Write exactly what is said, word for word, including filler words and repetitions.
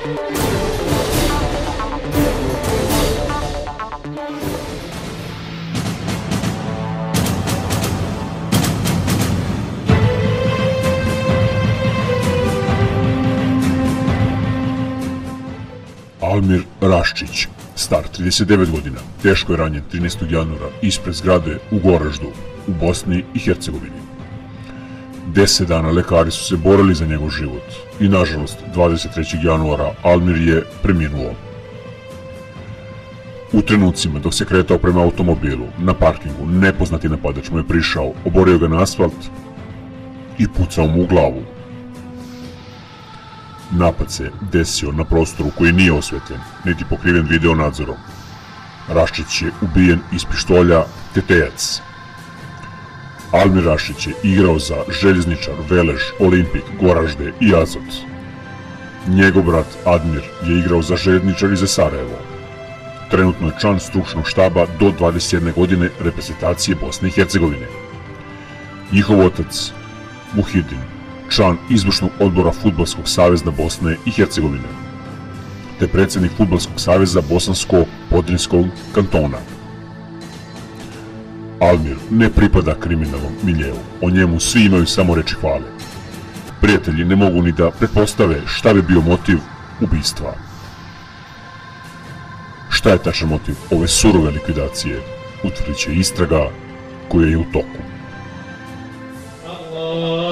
Almir Raščić, star trideset devet godina, teško je ranjen trinaestog januara ispred zgrade u Goraždu, u Bosni i Hercegovini. Deset dana lekari su se borili za njegov život i, nažalost, dvadeset trećeg januara Almir je preminuo. U trenucima dok se kretao prema automobilu, na parkingu, nepoznati napadač mu je prišao, oborio ga na asfalt i pucao mu u glavu. Napad se desio na prostoru koji nije osvetljen, niti pokriven video nadzorom. Raščić je ubijen iz pištolja Tetejac. Almir Raščić je igrao za Željezničar, Velež, Olimpik, Goražde i Azot. Njegov brat Admir je igrao za Željezničar i za Sarajevo. Trenutno je član stručnog štaba do dvadeset jedne godine reprezentacije Bosne i Hercegovine. Njihov otac, Muhidin, član izvršnog odbora Fudbalskog saveza Bosne i Hercegovine, te predsjednik Fudbalskog saveza Bosansko-Podrinjskog kantona. Almir ne pripada kriminalnom miljeu, o njemu svi imaju samo reči hvale. Prijatelji ne mogu ni da pretpostave šta bi bio motiv ubistva. Šta je tačan motiv ove surove likvidacije, utvrdit će istraga koja je u toku.